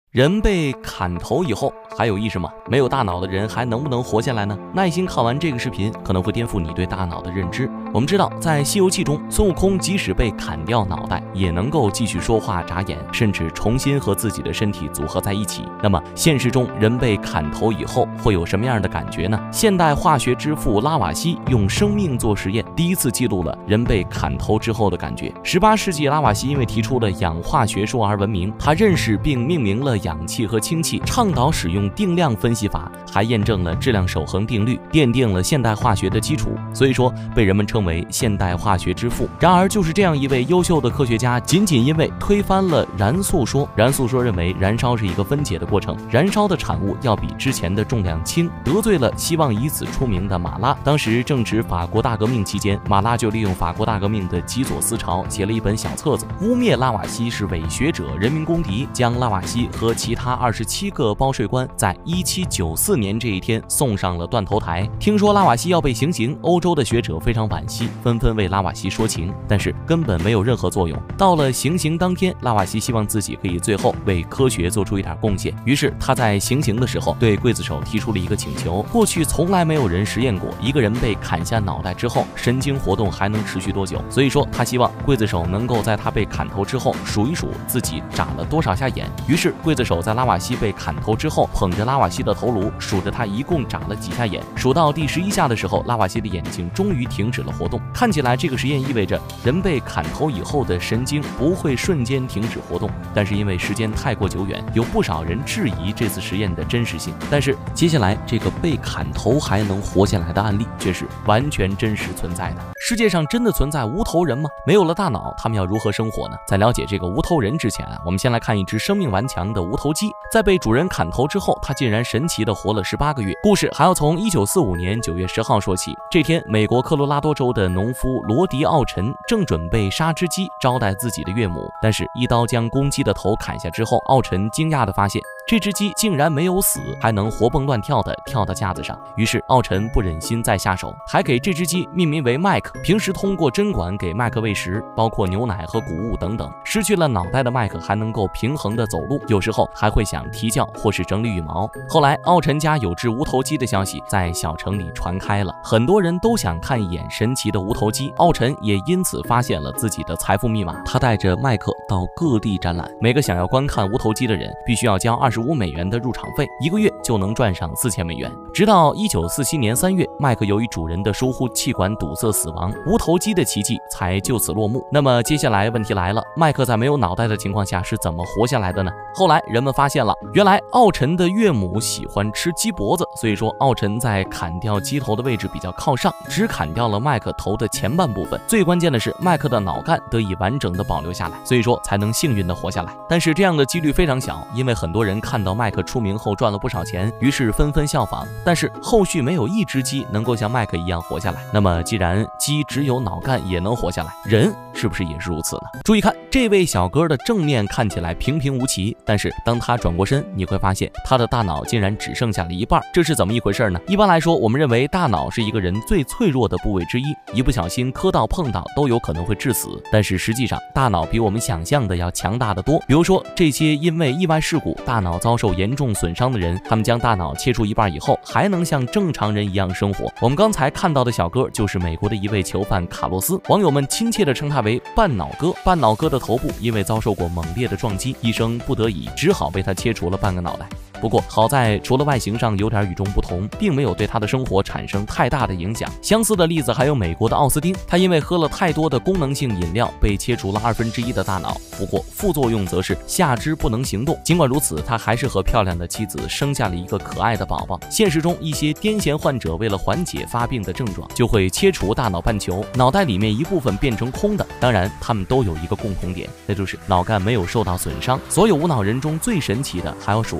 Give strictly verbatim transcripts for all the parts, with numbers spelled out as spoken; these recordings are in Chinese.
人被砍头以后还有意识吗？没有大脑的人还能不能活下来呢？耐心看完这个视频，可能会颠覆你对大脑的认知。我们知道，在《西游记》中，孙悟空即使被砍掉脑袋，也能够继续说话、眨眼，甚至重新和自己的身体组合在一起。那么，现实中人被砍头以后会有什么样的感觉呢？现代化学之父拉瓦锡用生命做实验，第一次记录了人被砍头之后的感觉。十八世纪，拉瓦锡因为提出了氧化学说而闻名，他认识并命名了氧气和氢气，倡导使用定量分析法，还验证了质量守恒定律，奠定了现代化学的基础，所以说被人们称为现代化学之父。然而就是这样一位优秀的科学家，仅仅因为推翻了燃素说，燃素说认为燃烧是一个分解的过程，燃烧的产物要比之前的重量轻，得罪了希望以此出名的马拉。当时正值法国大革命期间，马拉就利用法国大革命的极左思潮，写了一本小册子，污蔑拉瓦锡是伪学者、人民公敌，将拉瓦锡和其他二十七个包税官在一七九四年这一天送上了断头台。听说拉瓦锡要被行刑，欧洲的学者非常惋惜，纷纷为拉瓦锡说情，但是根本没有任何作用。到了行刑当天，拉瓦锡希望自己可以最后为科学做出一点贡献，于是他在行刑的时候对刽子手提出了一个请求。过去从来没有人实验过一个人被砍下脑袋之后神经活动还能持续多久，所以说他希望刽子手能够在他被砍头之后数一数自己眨了多少下眼。于是刽子手在拉瓦锡被砍头之后，捧着拉瓦锡的头颅，数着他一共眨了几下眼，数到第十一下的时候，拉瓦锡的眼睛终于停止了活动。看起来这个实验意味着人被砍头以后的神经不会瞬间停止活动，但是因为时间太过久远，有不少人质疑这次实验的真实性。但是接下来这个被砍头还能活下来的案例却是完全真实存在的。世界上真的存在无头人吗？没有了大脑，他们要如何生活呢？在了解这个无头人之前啊，我们先来看一只生命顽强的无头鸡。在被主人砍头之后，它竟然神奇的活了十八个月。故事还要从一九四五年九月十号说起。这天，美国科罗拉多州的农夫罗迪奥陈正准备杀只鸡招待自己的岳母，但是一刀将公鸡的头砍下之后，奥陈惊讶地发现这只鸡竟然没有死，还能活蹦乱跳地跳到架子上。于是奥陈不忍心再下手，还给这只鸡命名为麦克。平时通过针管给麦克喂食，包括牛奶和谷物等等。失去了脑袋的麦克还能够平衡地走路，有时候还会想啼叫或是整理羽毛。后来奥陈家有只无头鸡的消息在小城里传开了，很多人都想看一眼神奇的无头鸡。奥陈也因此发现了自己的财富密码，他带着麦克到各地展览，每个想要观看无头鸡的人必须要交二十五美元的入场费，一个月就能赚上四千美元。直到一九四七年三月，麦克由于主人的疏忽气管堵塞死亡，无头鸡的奇迹才就此落幕。那么接下来问题来了，麦克在没有脑袋的情况下是怎么活下来的呢？后来人们发现了，原来奥陈的岳母喜欢吃鸡脖子，所以说奥陈在砍掉鸡头的位置比较靠上，只砍掉了麦克头的前半部分。最关键的是麦克的脑干得以完整的保留下来，所以说才能幸运的活下来。但是这样的几率非常小，因为很多人看到麦克出名后赚了不少钱，于是纷纷效仿，但是后续没有一只鸡能够像麦克一样活下来。那么既然鸡只有脑干也能活下来，人是不是也是如此呢？注意看，这位小哥的正面看起来平平无奇，但是当他转过身，你会发现他的大脑竟然只剩下了一半，这是怎么一回事呢？一般来说，我们认为大脑是一个人最脆弱的部位之一，一不小心磕到碰到都有可能会致死。但是实际上，大脑比我们想象的要强大得多。比如说，这些因为意外事故大脑遭受严重损伤的人，他们将大脑切除一半以后，还能像正常人一样生活。我们刚才看到的小哥就是美国的一位囚犯卡洛斯，网友们亲切地称他为半脑哥。半脑哥的头部因为遭受过猛烈的撞击，医生不得已只好为他切除了半个脑袋。不过好在除了外形上有点与众不同，并没有对他的生活产生太大的影响。相似的例子还有美国的奥斯汀，他因为喝了太多的功能性饮料被切除了二分之一的大脑，不过副作用则是下肢不能行动。尽管如此，他还是和漂亮的妻子生下了一个可爱的宝宝。现实中一些癫痫患者为了缓解发病的症状，就会切除大脑半球，脑袋里面一部分变成空的。当然他们都有一个共同点，那就是脑干没有受到损伤。所有无脑人中最神奇的还要数二零零七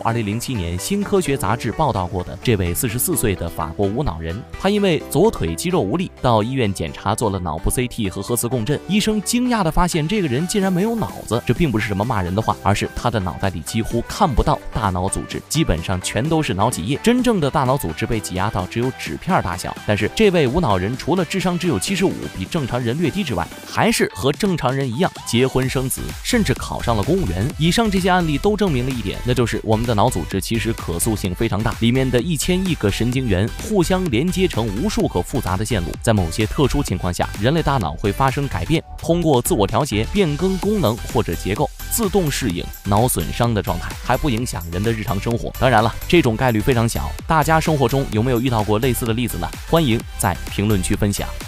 七年《新科学》杂志报道过的这位四十四岁的法国无脑人。他因为左腿肌肉无力，到医院检查做了脑部 C T 和核磁共振，医生惊讶地发现这个人竟然没有脑子。这并不是什么骂人的话，而是他的脑袋里几乎看不到大脑组织，基本上全都是脑脊液，真正的大脑组织被挤压到只有纸片大小。但是这位无脑人除了智商只有七十五，比正常人略低之外，还是和正常人一样结婚生子，甚至考上了公务员。以上这些案例都证明了一点，那就是我们的脑组织其实可塑性非常大，里面的一千亿个神经元互相连接成无数个复杂的线路，在某些特殊情况下，人类大脑会发生改变，通过自我调节变更功能或者结构，自动适应脑损伤的状态，还不影响人的日常生活。当然了，这种概率非常小，大家生活中有没有遇到过类似的例子呢？欢迎在评论区分享。